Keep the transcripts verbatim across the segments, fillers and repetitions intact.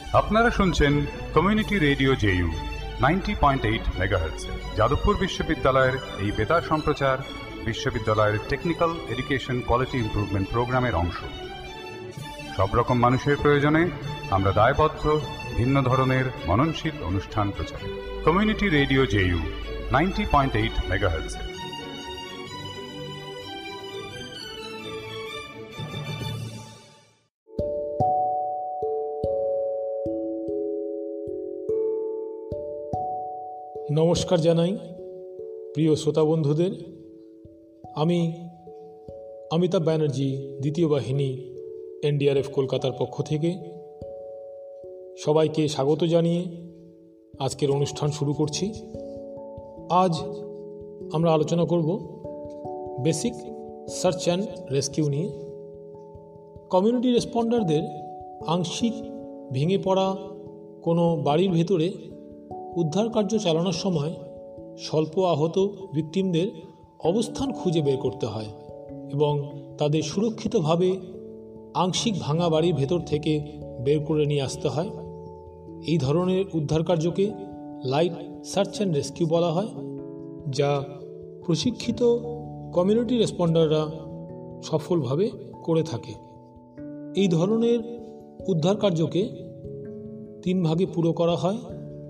আপনারা শুনছেন community radio JU ninety point eight megahertz. Jadavpur বিশ্ববিদ্যালয়ের এই বেতার সম্প্রচার বিশ্ববিদ্যালয়ের টেকনিক্যাল এডুকেশন কোয়ালিটি ইমপ্রুভমেন্ট প্রোগ্রামের অংশ। সব রকম মানুষের প্রয়োজনে আমরা দায়বদ্ধ ভিন্ন ধরনের মননশীল অনুষ্ঠান প্রচার। Community radio JU ninety point eight megahertz. নমস্কার জানাই প্রিয় শ্রোতা বন্ধুদের। আমি অমিতাভ ব্যানার্জি, দ্বিতীয় বাহিনী এনডিআরএফ কলকাতার পক্ষ থেকে সবাইকে স্বাগত জানিয়ে আজকের অনুষ্ঠান শুরু করছি। আজ আমরা আলোচনা করব বেসিক সার্চ অ্যান্ড রেস্কিউ নিয়ে। কমিউনিটি রেসপন্ডারদের আংশিক ভেঙে পড়া কোনো বাড়ির ভেতরে উদ্ধার কার্য চালানোর সময় স্বল্প আহত ভিকটিমদের অবস্থান খুঁজে বের করতে হয় এবং তাদের সুরক্ষিতভাবে আংশিক ভাঙা বাড়ির ভেতর থেকে বের করে নিয়ে আসতে হয়। এই ধরনের উদ্ধার কার্যকে লাইট সার্চ অ্যান্ড রেস্কিউ বলা হয়, যা প্রশিক্ষিত কমিউনিটি রেসপন্ডাররা সফলভাবে করে থাকে। এই ধরনের উদ্ধার কার্যকে তিন ভাগে পুরো করা হয়।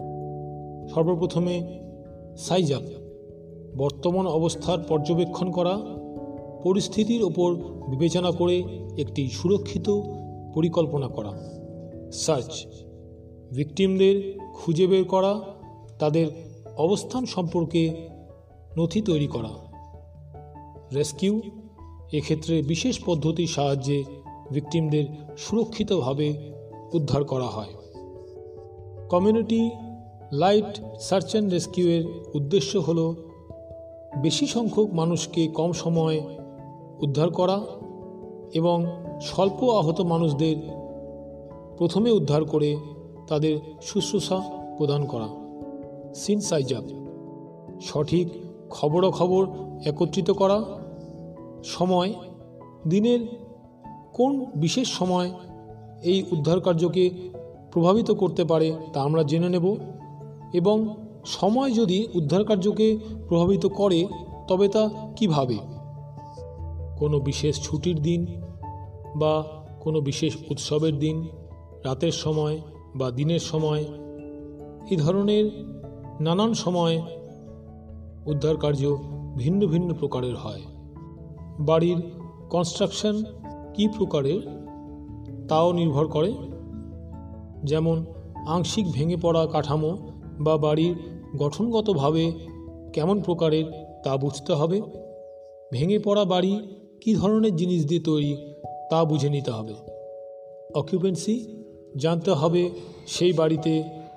সর্বপ্রথমে সাইজ আপ, বর্তমান অবস্থার পর্যবেক্ষণ করা, পরিস্থিতির ওপর বিবেচনা করে একটি সুরক্ষিত পরিকল্পনা করা। সার্চ, ভিকটিমদের খুঁজে বের করা, তাদের অবস্থান সম্পর্কে নথি তৈরি করা। রেস্কিউ, এক্ষেত্রে বিশেষ পদ্ধতির সাহায্যে ভিকটিমদের সুরক্ষিতভাবে উদ্ধার করা হয়। কমিউনিটি লাইট সার্চ অ্যান্ড রেস্কিউয়ের উদ্দেশ্য হল বেশি সংখ্যক মানুষকে কম সময়ে উদ্ধার করা এবং স্বল্প আহত মানুষদের প্রথমে উদ্ধার করে তাদের শুশ্রূষা প্রদান করা। সিন সাইজ আপ, সঠিক খবরাখবর একত্রিত করা। সময়, দিনের কোন বিশেষ সময় এই উদ্ধার কার্যকে প্রভাবিত করতে পারে তা আমরা জেনে নেব, এবং সময় যদি উদ্ধার কার্যকে প্রভাবিত করে তবে তা কিভাবে। কোনো বিশেষ ছুটির দিন বা কোনো বিশেষ উৎসবের দিন, রাতের সময় বা দিনের সময়, এই ধরনের নানান সময় উদ্ধার কার্য ভিন্ন ভিন্ন প্রকারের হয়। বাড়ির কনস্ট্রাকশন কী প্রকারের তাও নির্ভর করে, যেমন আংশিক ভেঙে পড়া কাঠামো বা বাড়ির গঠনগতভাবে কেমন প্রকারের তা বুঝতে হবে। ভেঙে পড়া বাড়ি কী ধরনের জিনিস দিয়ে তৈরি তা বুঝে নিতে হবে। অকুপেন্সি, জানতে হবে সেই বাড়িতে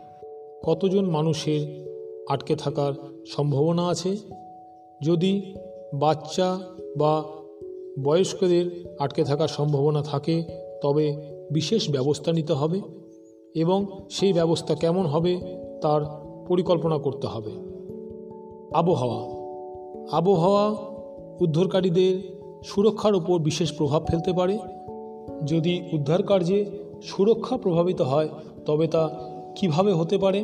কতজন মানুষের আটকে থাকার সম্ভাবনা আছে। যদি বাচ্চা বা বয়স্কদের আটকে থাকার সম্ভাবনা থাকে তবে বিশেষ ব্যবস্থা নিতে হবে এবং সেই ব্যবস্থা কেমন হবে তার পরিকল্পনা করতে হবে। আবহাওয়া, আবহাওয়া উদ্ধারকারীদের সুরক্ষার উপর বিশেষ প্রভাব ফেলতে পারে। যদি উদ্ধার কার্যে সুরক্ষা প্রভাবিত হয় তবে তা কিভাবে হতে পারে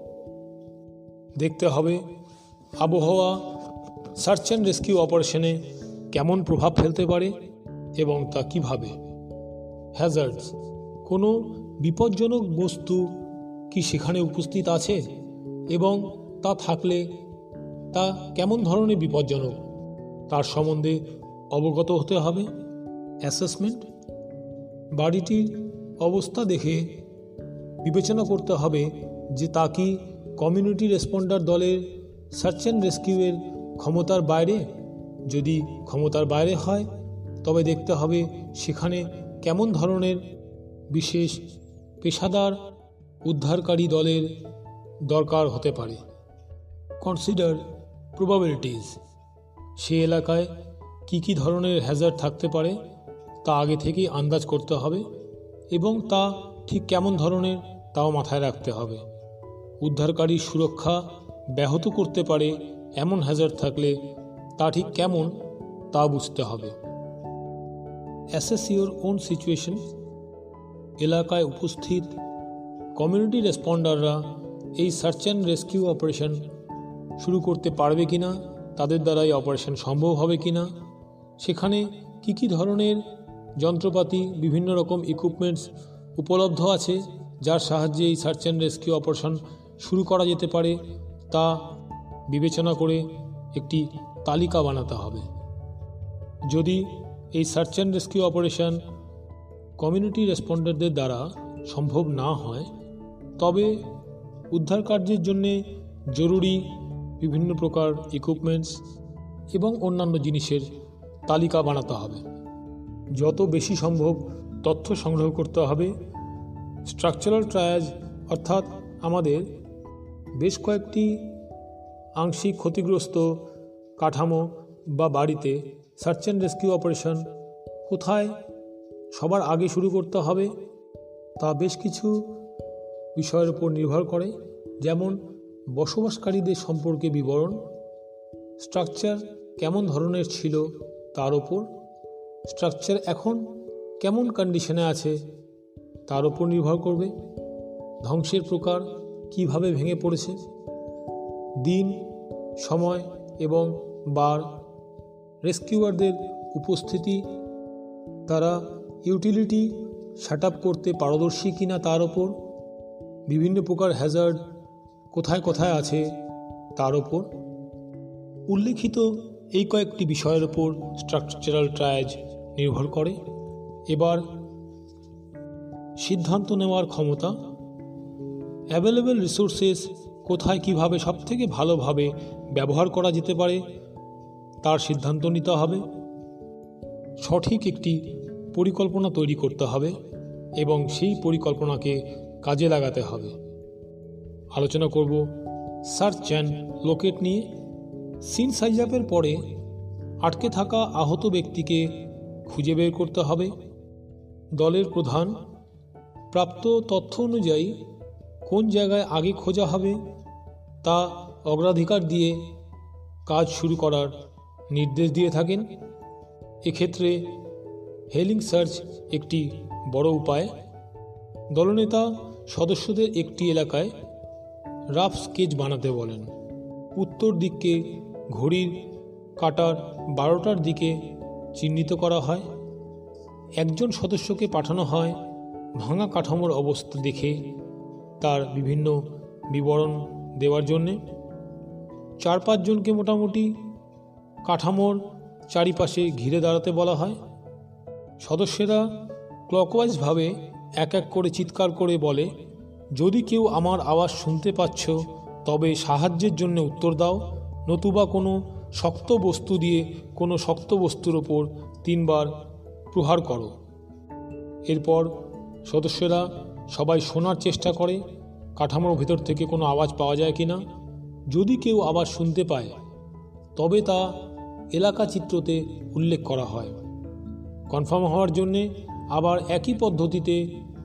দেখতে হবে। আবহাওয়া সার্চ অ্যান্ড রেস্কিউ অপারেশনে কেমন প্রভাব ফেলতে পারে এবং তা কিভাবে। হ্যাজার্ডস, কোনো বিপজ্জনক বস্তু কি সেখানে উপস্থিত আছে এবং তা থাকলে তা কেমন ধরনের বিপজ্জনক তার সম্বন্ধে অবগত হতে হবে। অ্যাসেসমেন্ট, বাড়িটির অবস্থা দেখে বিবেচনা করতে হবে যে তা কি কমিউনিটি রেসপন্ডার দলের সার্চ অ্যান্ড রেস্কিউয়ের ক্ষমতার বাইরে। যদি ক্ষমতার বাইরে হয় তবে দেখতে হবে সেখানে কেমন ধরনের বিশেষ পেশাদার উদ্ধারকারী দলের দরকার হতে পারে। কনসিডার প্রবাবিলিটিস, সে এলাকায় কি কি ধরনের হ্যাজার্ড থাকতে পারে তা আগে থেকেই আন্দাজ করতে হবে এবং তা ঠিক কেমন ধরনের তাও মাথায় রাখতে হবে। উদ্ধারকারী সুরক্ষা ব্যাহত করতে পারে এমন হ্যাজার্ড থাকলে তা ঠিক কেমন তা বুঝতে হবে। অ্যাসেস ইওর ওন সিচুয়েশন, এলাকায় উপস্থিত কমিউনিটি রেসপন্ডাররা এই সার্চ অ্যান্ড রেস্কিউ অপারেশন শুরু করতে পারবে কিনা, তাদের দ্বারা এই অপারেশন সম্ভব হবে কিনা, সেখানে কি কি ধরনের যন্ত্রপাতি, বিভিন্ন রকম ইকুইপমেন্টস উপলব্ধ আছে যার সাহায্যে এই সার্চ অ্যান্ড রেস্কিউ অপারেশন শুরু করা যেতে পারে, তা বিবেচনা করে একটি তালিকা বানাতে হবে। যদি এই search and rescue operation community রেসপন্ডারদের দ্বারা সম্ভব না হয়, তবে উদ্ধার কার্যের জন্যে জরুরি বিভিন্ন প্রকার ইকুইপমেন্টস এবং অন্যান্য জিনিসের তালিকা বানাতে হবে। যত বেশি সম্ভব তথ্য সংগ্রহ করতে হবে। স্ট্রাকচারাল ট্রায়াজ অর্থাৎ আমাদের বেশ কয়েকটি আংশিক ক্ষতিগ্রস্ত কাঠামো বা বাড়িতে সার্চ অ্যান্ড রেস্কিউ অপারেশন কোথায় সবার আগে শুরু করতে হবে তা বেশ কিছু বিষয়ের উপর নির্ভর করে, যেমন বসবাসকারীদের সম্পর্কে বিবরণ, স্ট্রাকচার কেমন ধরনের ছিল তার ওপর, স্ট্রাকচার এখন কেমন কন্ডিশনে আছে তার ওপর নির্ভর করবে, ধ্বংসের প্রকার কিভাবে ভেঙে পড়েছে, দিন, সময় এবং বার, রেস্কিউয়ারদের উপস্থিতি, তারা ইউটিলিটি সেট আপ করতে পারদর্শী কিনা তার ওপর, বিভিন্ন প্রকার হ্যাজার্ড কোথায় কোথায় আছে তার ওপর। উল্লেখিত এই কয়েকটি বিষয়ের ওপর স্ট্রাকচারাল ট্রায়াজ নির্ভর করে। এবার সিদ্ধান্ত নেওয়ার ক্ষমতা, অ্যাভেলেবল রিসোর্সেস কোথায় কিভাবে সবথেকে ভালোভাবে ব্যবহার করা যেতে পারে তার সিদ্ধান্ত নিতে হবে। সঠিক একটি পরিকল্পনা তৈরি করতে হবে এবং সেই পরিকল্পনাকে কাজে লাগাতে হবে। আলোচনা করব সার্চ অ্যান্ড লোকেট নিয়ে। সিন সাইজ আপের পরে আটকে থাকা আহত ব্যক্তিকে খুঁজে বের করতে হবে। দলের প্রধান প্রাপ্ত তথ্য অনুযায়ী কোন জায়গায় আগে খোঁজা হবে তা অগ্রাধিকার দিয়ে কাজ শুরু করার নির্দেশ দিয়ে থাকেন। এক্ষেত্রে হেলিং সার্চ একটি বড় উপায়। দলনেতা সদস্যদের একটি এলাকায় রাফ স্কেচ বানাতে বলেন। উত্তর দিককে ঘড়ির কাঁটার বারোটার দিকে চিহ্নিত করা হয়। একজন সদস্যকে পাঠানো হয় ভাঙা কাঠামোর অবস্থা দেখে তার বিভিন্ন বিবরণ দেওয়ার জন্যে। চার পাঁচজনকে মোটামুটি কাঠামোর চারিপাশে ঘিরে দাঁড়াতে বলা হয়। সদস্যরা ক্লকওয়াইজভাবে এক এক করে চিৎকার করে বলে, যদি কেউ আমার আওয়াজ শুনতে পাচ্ছ তবে সাহায্যের জন্য উত্তর দাও, নতুবা কোনো শক্ত বস্তু দিয়ে কোনো শক্ত বস্তুর ওপর তিনবার প্রহার করো। এরপর সদস্যরা সবাই শোনার চেষ্টা করে কাঠামোর ভেতর থেকে কোনো আওয়াজ পাওয়া যায় কিনা। যদি কেউ আওয়াজ শুনতে পায় তবে তা এলাকা চিত্রতে উল্লেখ করা হয়। কনফার্ম হওয়ার জন্যে আবার একই পদ্ধতিতে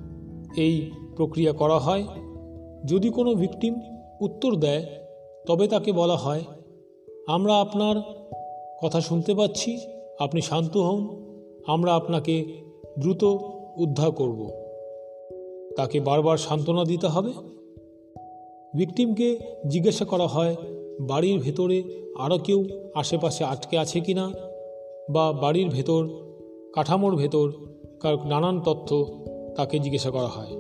এই প্রক্রিয়া করা হয়। যদি কোনো ভিকটিম উত্তর দেয় তবে তাকে বলা হয়, আমরা আপনার কথা শুনতে পাচ্ছি, আপনি শান্ত হন, আমরা আপনাকে দ্রুত উদ্ধার করব। তাকে বারবার সান্ত্বনা দিতে হবে। ভিকটিমকে জিজ্ঞাসা করা হয় বাড়ির ভেতরে আরও কেউ আশেপাশে আটকে আছে কিনা, বা বাড়ির ভেতর কাঠামোর ভেতর কার নানান তথ্য তাকে জিজ্ঞাসা করা হয়।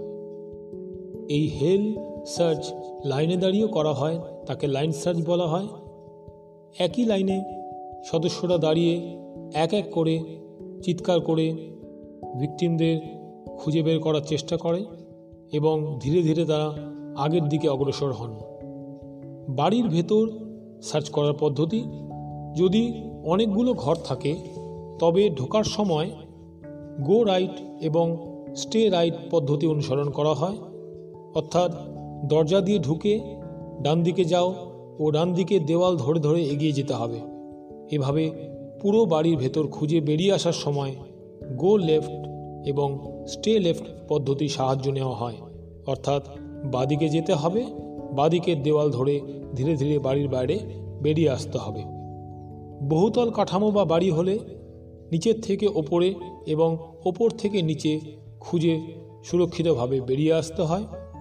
এই হেল সার্চ লাইনে দাঁড়িয়েও করা হয়, তাকে লাইন সার্চ বলা হয়। একই লাইনে সদস্যরা দাঁড়িয়ে এক এক করে চিৎকার করে ভিকটিমদের খুঁজে বের করার চেষ্টা করে এবং ধীরে ধীরে তারা আগের দিকে অগ্রসর হন। বাড়ির ভেতর সার্চ করার পদ্ধতি, যদি অনেকগুলো ঘর থাকে তবে ঢোকার সময় গো রাইট এবং স্টে রাইট পদ্ধতি অনুসরণ করা হয়। অর্থাৎ দরজা দিয়ে ঢুকে ডান দিকে যাও ও ডান দিকে দেওয়াল ধরে ধরে এগিয়ে যেতে হবে। এভাবে পুরো বাড়ির ভেতর খুঁজে বেরিয়ে আসার সময় গো লেফট এবং স্টে লেফট পদ্ধতির সাহায্য নেওয়া হয়। অর্থাৎ বাদিকে যেতে হবে, বাদিকের দেওয়াল ধরে ধীরে ধীরে বাড়ির বাইরে বেরিয়ে আসতে হবে। বহুতল কাঠামো বা বাড়ি হলে নিচের থেকে ওপরে এবং ওপর থেকে নিচে খুঁজে সুরক্ষিতভাবে বেরিয়ে আসতে হয়।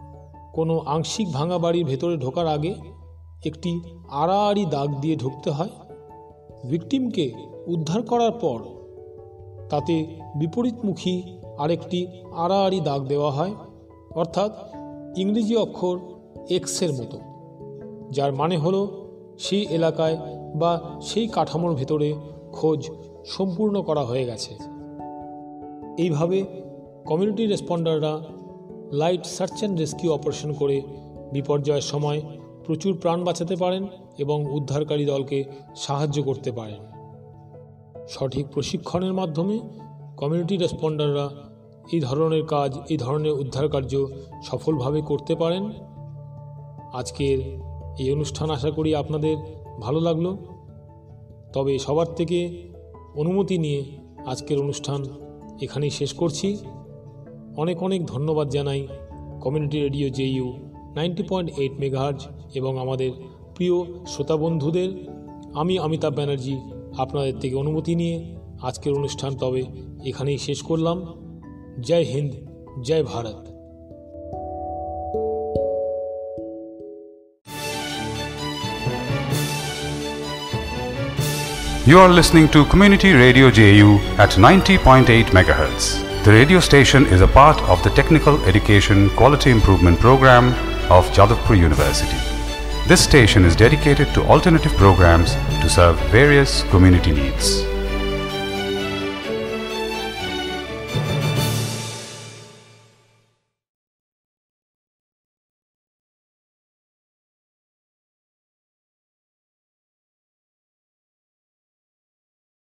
কোনো আংশিক ভাঙা বাড়ির ভেতরে ঢোকার আগে একটি আড়াআড়ি দাগ দিয়ে ঢুকতে হয়। ভিকটিমকে উদ্ধার করার পর তাতে বিপরীতমুখী আরেকটি আড়াআড়ি দাগ দেওয়া হয়, অর্থাৎ ইংরেজি অক্ষর এক্সের মতো, যার মানে হলো সেই এলাকায় বা সেই কাঠামোর ভেতরে খোঁজ সম্পূর্ণ করা হয়ে গেছে। এইভাবে কমিউনিটি রেসপন্ডাররা light search and rescue operation করে বিপর্যয়ের সময় প্রচুর প্রাণ বাঁচাতে পারেন এবং উদ্ধারকারী দলকে সাহায্য করতে পারেন। সঠিক প্রশিক্ষণের মাধ্যমে কমিউনিটি রেসপন্ডাররা এই ধরনের কাজ, এই ধরনের উদ্ধার কার্য সফলভাবে করতে পারেন। আজকের এই অনুষ্ঠান আশা করি আপনাদের ভালো লাগলো। তবে সবার থেকে অনুমতি নিয়ে আজকের অনুষ্ঠান এখানেই শেষ করছি। অনেক অনেক ধন্যবাদ জানাই community radio JU ninety point eight megahertz এবং আমাদের প্রিয় শ্রোতা বন্ধুদের। আমি অমিতাভ ব্যানার্জি আপনাদের থেকে অনুমতি নিয়ে আজকের অনুষ্ঠান তবে এখানেই শেষ করলাম। জয় হিন্দ, জয় Bharat. You are listening to Community Radio J U at ninety point eight megahertz. The radio station is a part of the Technical Education Quality Improvement Program of Jadavpur University. This station is dedicated to alternative programs to serve various community needs.